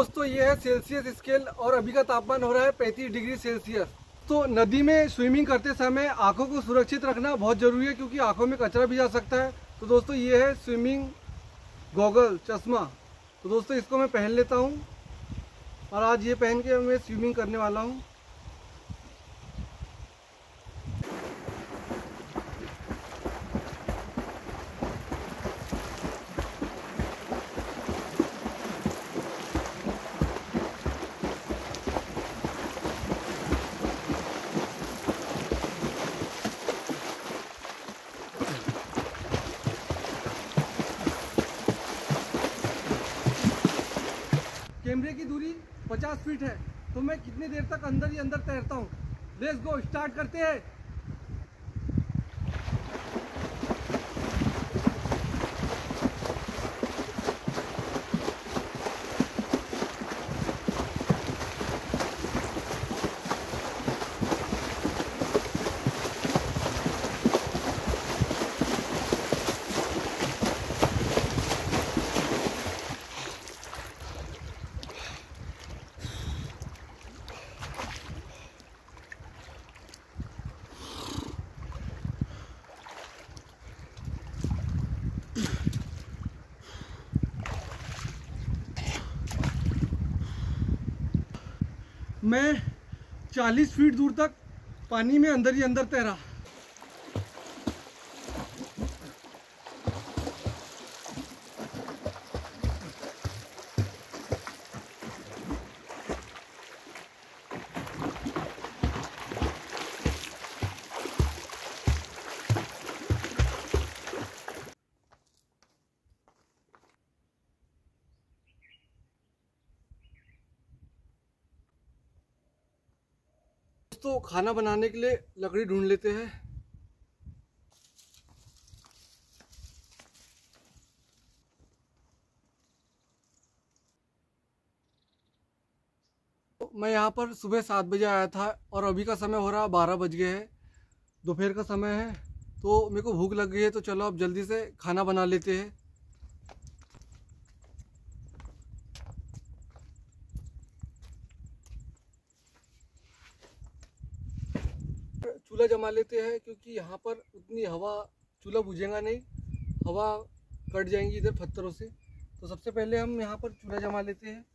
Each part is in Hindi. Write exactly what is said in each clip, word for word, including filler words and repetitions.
दोस्तों ये है सेल्सियस स्केल और अभी का तापमान हो रहा है पैंतीस डिग्री सेल्सियस। तो नदी में स्विमिंग करते समय आंखों को सुरक्षित रखना बहुत ज़रूरी है, क्योंकि आंखों में कचरा भी जा सकता है। तो दोस्तों ये है स्विमिंग गॉगल चश्मा। तो दोस्तों इसको मैं पहन लेता हूँ और आज ये पहन के मैं स्विमिंग करने वाला हूँ। कैमरे की दूरी पचास फीट है, तो मैं कितनी देर तक अंदर ही अंदर तैरता हूँ। लेट्स गो, स्टार्ट करते हैं। मैं चालीस फीट दूर तक पानी में अंदर ही अंदर तैरा। तो खाना बनाने के लिए लकड़ी ढूंढ लेते हैं। तो मैं यहाँ पर सुबह सात बजे आया था और अभी का समय हो रहा बारह बज गए हैं, दोपहर का समय है। तो मेरे को भूख लग गई है, तो चलो अब जल्दी से खाना बना लेते हैं। चूल्हा जमा लेते हैं, क्योंकि यहाँ पर उतनी हवा, चूल्हा बुझेगा नहीं, हवा कट जाएंगी इधर पत्थरों से। तो सबसे पहले हम यहाँ पर चूल्हा जमा लेते हैं।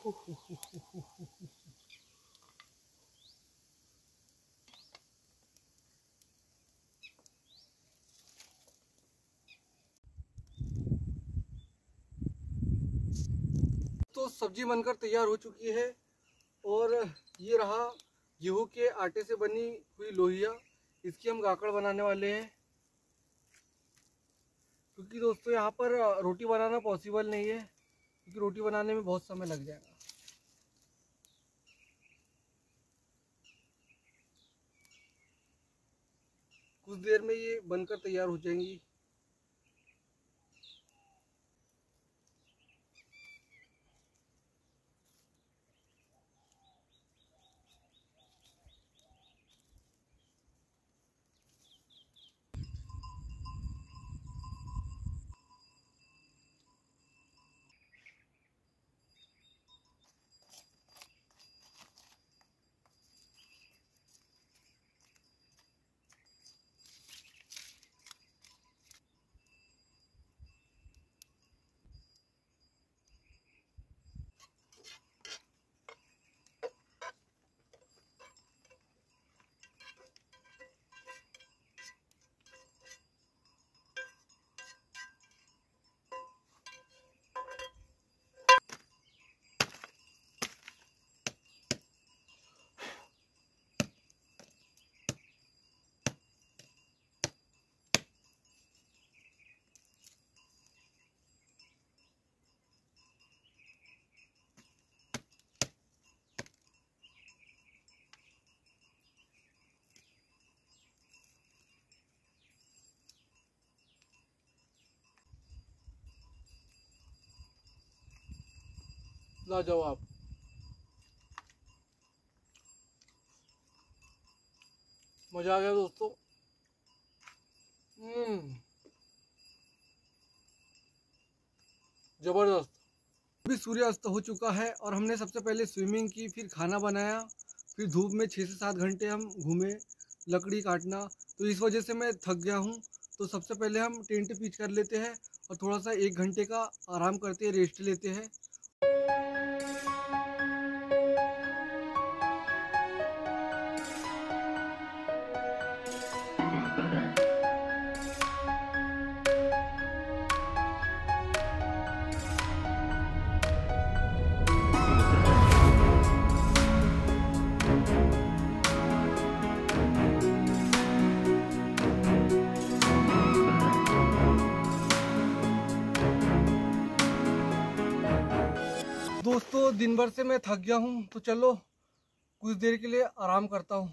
तो सब्जी बनकर तैयार हो चुकी है और ये रहा गेहूं के आटे से बनी हुई लोहिया। इसकी हम गाकड़ बनाने वाले हैं, क्योंकि दोस्तों यहाँ पर रोटी बनाना पॉसिबल नहीं है, क्योंकि रोटी बनाने में बहुत समय लग जाएगा। कुछ देर में ये बनकर तैयार हो जाएंगी। लाजवाब। मजा आ गया दोस्तों। हम्म जबरदस्त। अभी सूर्यास्त हो चुका है और हमने सबसे पहले स्विमिंग की, फिर खाना बनाया, फिर धूप में छः से सात घंटे हम घूमे लकड़ी काटना। तो इस वजह से मैं थक गया हूँ। तो सबसे पहले हम टेंट पिच कर लेते हैं और थोड़ा सा एक घंटे का आराम करते हैं, रेस्ट लेते हैं। दोस्तों दिन भर से मैं थक गया हूँ, तो चलो कुछ देर के लिए आराम करता हूँ।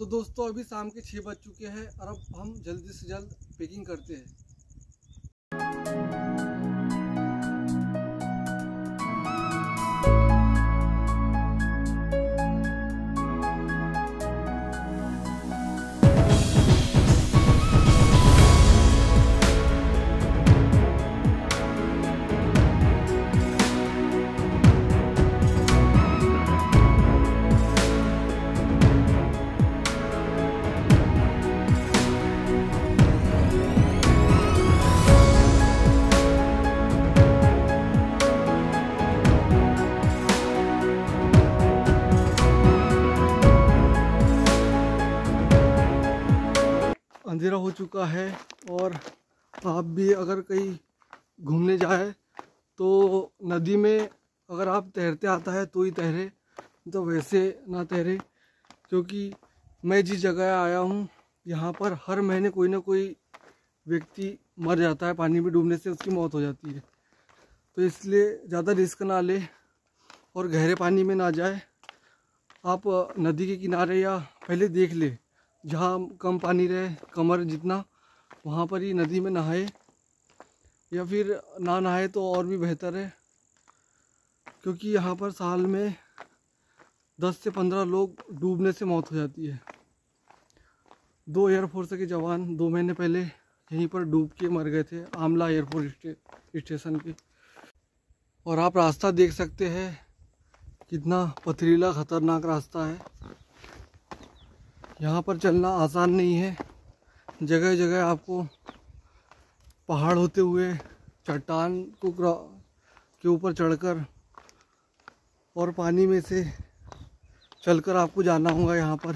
दोस्तों अभी शाम के छः बज चुके हैं और अब हम जल्दी से जल्द पैकिंग करते हैं। अंधेरा हो चुका है और आप भी अगर कहीं घूमने जाए तो नदी में अगर आप तैरते आता है तो ही तैरे, तो वैसे ना तैरे, क्योंकि मैं जिस जगह आया हूँ यहाँ पर हर महीने कोई ना कोई व्यक्ति मर जाता है, पानी में डूबने से उसकी मौत हो जाती है। तो इसलिए ज़्यादा रिस्क ना ले और गहरे पानी में ना जाए। आप नदी के किनारे या पहले देख ले जहाँ कम पानी रहे, कमर जितना, वहाँ पर ही नदी में नहाए, या फिर ना नहाए तो और भी बेहतर है, क्योंकि यहाँ पर साल में दस से पंद्रह लोग डूबने से मौत हो जाती है। दो एयरफोर्स के जवान दो महीने पहले यहीं पर डूब के मर गए थे, आमला एयरफोर्स स्टेशन पे। और आप रास्ता देख सकते हैं कितना पथरीला ख़तरनाक रास्ता है। यहाँ पर चलना आसान नहीं है, जगह जगह आपको पहाड़ होते हुए चट्टान को के ऊपर चढ़कर और पानी में से चलकर आपको जाना होगा यहाँ पर।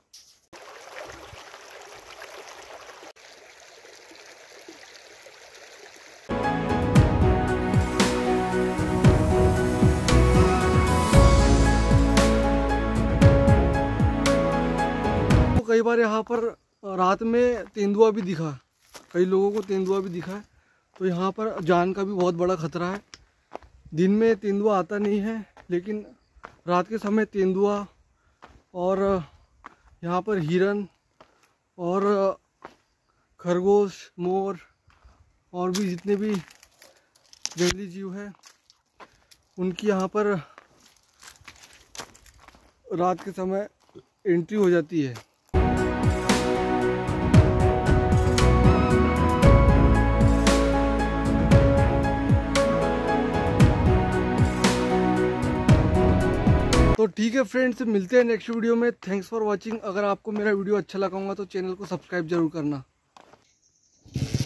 कई बार यहाँ पर रात में तेंदुआ भी दिखा, कई लोगों को तेंदुआ भी दिखा है, तो यहाँ पर जान का भी बहुत बड़ा खतरा है। दिन में तेंदुआ आता नहीं है, लेकिन रात के समय तेंदुआ और यहाँ पर हिरन और खरगोश, मोर और भी जितने भी जंगली जीव हैं उनकी यहाँ पर रात के समय एंट्री हो जाती है। तो ठीक है फ्रेंड्स, मिलते हैं नेक्स्ट वीडियो में। Thanks for watching. अगर आपको मेरा वीडियो अच्छा लगा होगा तो चैनल को सब्सक्राइब जरूर करना।